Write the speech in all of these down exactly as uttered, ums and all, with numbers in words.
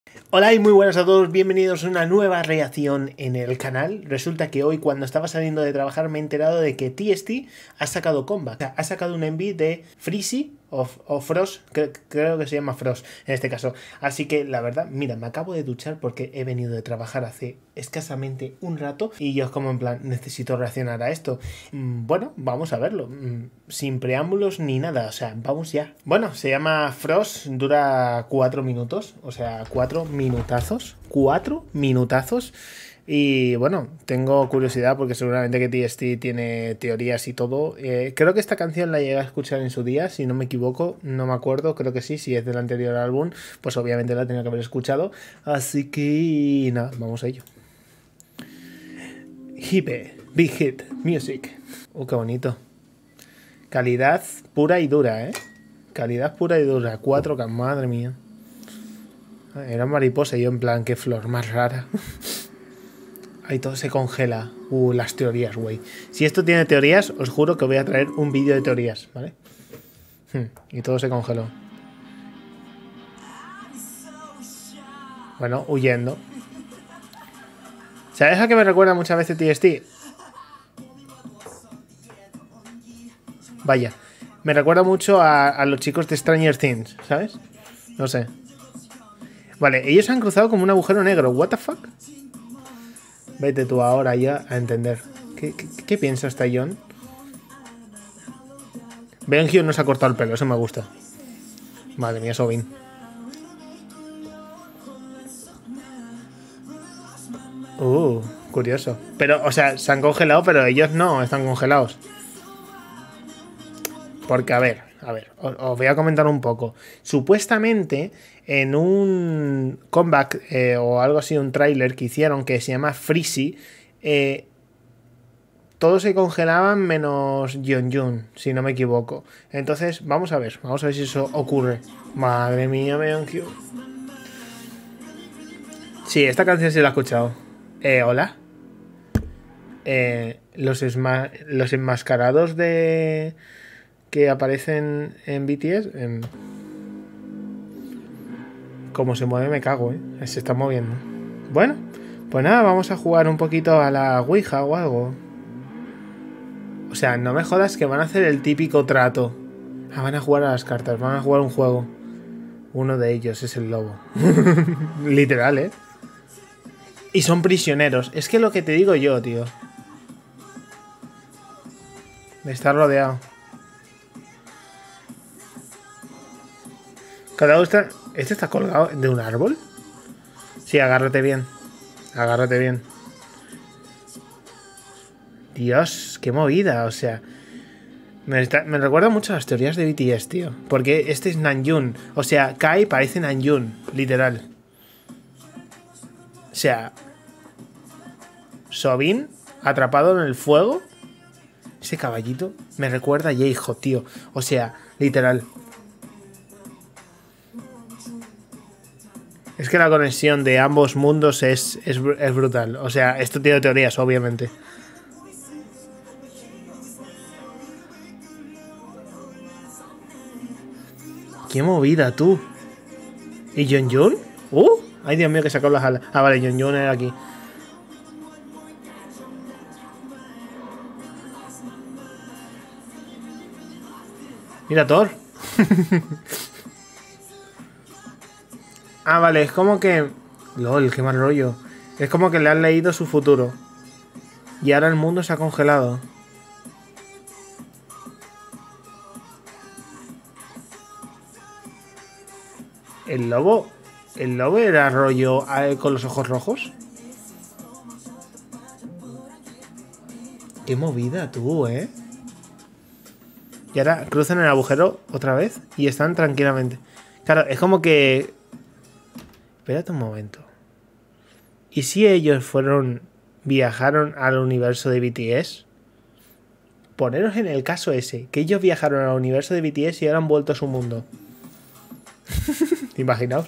Hola y muy buenas a todos, bienvenidos a una nueva reacción en el canal. Resulta que hoy cuando estaba saliendo de trabajar me he enterado de que T S T ha sacado comeback, o sea, ha sacado un enví de Freezy o, o Frost, creo, creo que se llama Frost en este caso. Así que la verdad, mira, me acabo de duchar porque he venido de trabajar hace escasamente un rato y yo como en plan, necesito reaccionar a esto. Mm, bueno, vamos a verlo, mm, sin preámbulos ni nada, o sea, vamos ya. Bueno, se llama Frost, dura cuatro minutos, o sea, cuatro minutazos, cuatro minutazos. Y bueno, tengo curiosidad porque seguramente que T S T tiene teorías y todo. Eh, creo que esta canción la llegué a escuchar en su día, si no me equivoco, no me acuerdo, creo que sí, si es del anterior álbum, pues obviamente la tenía que haber escuchado. Así que nada, vamos a ello. Hipe, Big Hit, Music. Oh, qué bonito. Calidad pura y dura, ¿eh? Calidad pura y dura. cuatro K, madre mía. Era mariposa y yo en plan, qué flor más rara. Ahí todo se congela. Uh, las teorías, güey. Si esto tiene teorías, os juro que voy a traer un vídeo de teorías, ¿vale? Hmm, y todo se congeló. Bueno, huyendo. ¿Sabes a qué me recuerda muchas veces T S T? Vaya. Me recuerda mucho a, a los chicos de Stranger Things, ¿sabes? No sé. Vale, ellos han cruzado como un agujero negro. ¿What the fuck? Vete tú ahora ya a entender. ¿Qué, qué, qué piensas, Taeyong? Benji no se ha cortado el pelo, eso me gusta. Madre mía, Sobin. Uh, curioso. Pero, o sea, se han congelado, pero ellos no están congelados. Porque, a ver, a ver, os, os voy a comentar un poco. Supuestamente, en un comeback eh, o algo así, un tráiler que hicieron que se llama Freezy, eh, todos se congelaban menos Yeonjun, si no me equivoco. Entonces, vamos a ver, vamos a ver si eso ocurre. Madre mía, Meonkyu. Sí, esta canción sí la he escuchado. Eh, hola. Eh, los, los enmascarados de que aparecen en B T S, en... como se mueve me cago, ¿eh? Se está moviendo. Bueno, pues nada, vamos a jugar un poquito a la Ouija o algo. O sea, no me jodas que van a hacer el típico trato. Ah, van a jugar a las cartas, van a jugar un juego. Uno de ellos es el lobo. Literal, ¿eh? Y son prisioneros. Es que lo que te digo yo, tío. Está rodeado. Cada uno está... ¿Este está colgado de un árbol? Sí, agárrate bien. Agárrate bien. Dios, qué movida, o sea... Me, está, me recuerda mucho a las teorías de B T S, tío. Porque este es Namjoon. O sea, Kai parece Namjoon, literal. O sea... Sobin, atrapado en el fuego. Ese caballito me recuerda a J-Hope, tío. O sea, literal. Es que la conexión de ambos mundos es, es, es brutal. O sea, esto tiene teorías, obviamente. ¡Qué movida, tú! ¿Y Yeonjun? ¡Uh! ¡Ay, Dios mío, que sacó las alas! Ah, vale, Yeonjun era aquí. Mira, Thor. Ah, vale, es como que... LOL, qué mal rollo. Es como que le han leído su futuro. Y ahora el mundo se ha congelado. ¿El lobo? ¿El lobo era rollo con los ojos rojos? Qué movida tú, ¿eh? Y ahora cruzan el agujero otra vez y están tranquilamente. Claro, es como que... Espérate un momento. ¿Y si ellos fueron... viajaron al universo de B T S? Poneros en el caso ese, que ellos viajaron al universo de B T S y ahora han vuelto a su mundo. Imaginaos.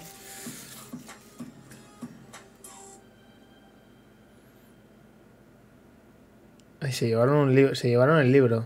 Ay, se llevaron un libro. Se llevaron el libro.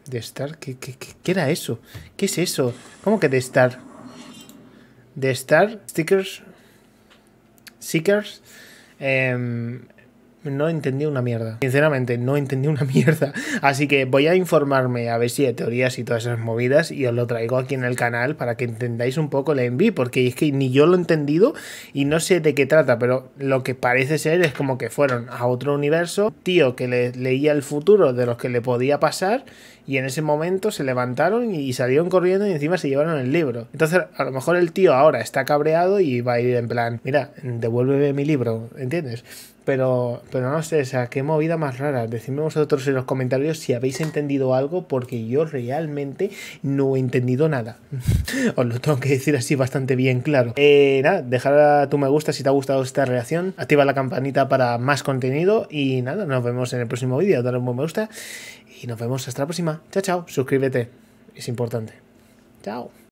¿De Star? ¿Qué, qué, qué, qué era eso? ¿Qué es eso? ¿Cómo que de Star? ¿De Star? ¿Stickers? ¿Seekers? Eh... No entendí una mierda. Sinceramente, no entendí una mierda. Así que voy a informarme a ver si hay teorías y todas esas movidas y os lo traigo aquí en el canal para que entendáis un poco la envy, porque es que ni yo lo he entendido y no sé de qué trata, pero lo que parece ser es como que fueron a otro universo, tío que le leía el futuro de los que le podía pasar y en ese momento se levantaron y salieron corriendo y encima se llevaron el libro. Entonces, a lo mejor el tío ahora está cabreado y va a ir en plan, mira, devuélveme mi libro, ¿entiendes? Pero, pero no sé, o sea, qué movida más rara. Decidme vosotros en los comentarios si habéis entendido algo, porque yo realmente no he entendido nada. Os lo tengo que decir así bastante bien claro. Eh, nada, dejar tu me gusta si te ha gustado esta reacción. Activa la campanita para más contenido. Y nada, nos vemos en el próximo vídeo. Dale un buen me gusta. Y nos vemos hasta la próxima. Chao, chao. Suscríbete. Es importante. Chao.